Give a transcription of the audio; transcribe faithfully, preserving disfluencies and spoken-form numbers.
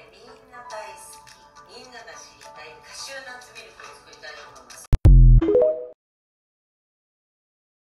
みんな大好き、みんなが知りたいカシューナッツミルクを作